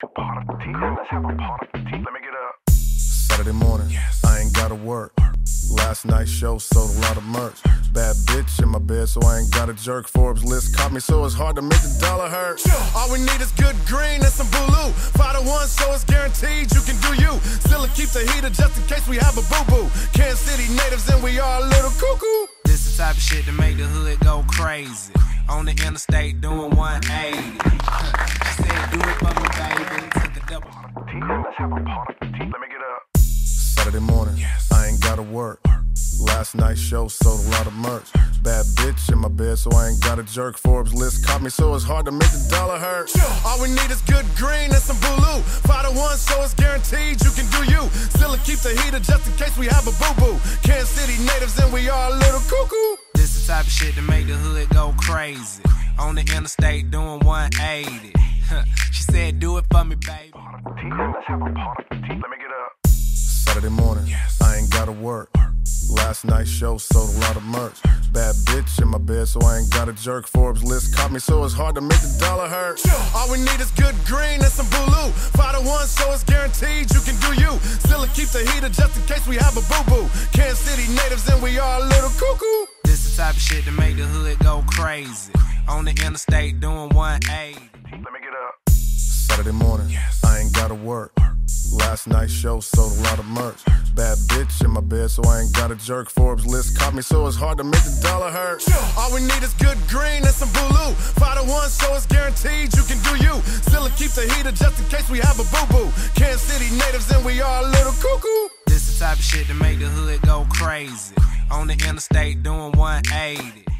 Let's have a party. Let me get up. Saturday morning, I ain't gotta work. Last night's show sold a lot of merch. Bad bitch in my bed, so I ain't got a jerk. Forbes list caught me, so it's hard to make the dollar hurt. All we need is good green and some Bulu. 5 to 1, so it's guaranteed you can do you. Still keep the heater just in case we have a boo-boo. Kansas City natives and we are a little cuckoo. This the type of shit to make the hood go crazy. On the interstate doing 180. She said do it for me, baby. Took a double. Let's have a party. Let me get up. Saturday morning, I ain't gotta work. Last night's show sold a lot of merch. Bad bitch in my bed, so I ain't got a jerk. Forbes list caught me, so it's hard to make the dollar hurt. All we need is good green and some Bulu. 5 to 1, so it's guaranteed you can do you. Still keep the heater just in case we have a boo-boo. Kansas City natives and we are a little cuckoo. This the type of shit to make the hood go crazy. On the interstate doing 180. She said do it for me, baby. Let's have a party. Let me get up. Saturday morning, I ain't gotta work. Last night's show sold a lot of merch. Bad bitch in my bed, so I ain't got a jerk. Forbes list caught me, so it's hard to make the dollar hurt. All we need is good green and some Bulu. 5 to 1, so it's guaranteed you can do you. Still keep the heater just in case we have a boo-boo. Kansas City natives and we are a little cuckoo. This the type of shit to make the hood go crazy. On the interstate doing 180. Let me get up. Saturday morning, I ain't gotta work. Last night's show sold a lot of merch. Bad bitch in my bed, so I ain't got a jerk. Forbes list caught me, so it's hard to make the dollar hurt. All we need is good green and some Bulu. 5 to 1, so it's guaranteed you can do you. Still keep the heater just in case we have a boo-boo. Kansas City natives and we are a little cuckoo. This the type of shit to make the hood go crazy. On the interstate doing 180.